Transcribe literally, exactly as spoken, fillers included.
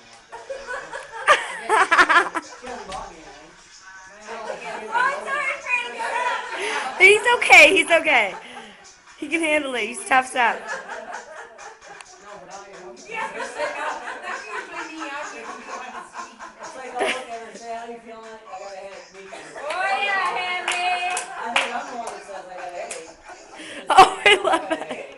He's okay. He's okay. He can handle it. He's tough up. Oh, I love it.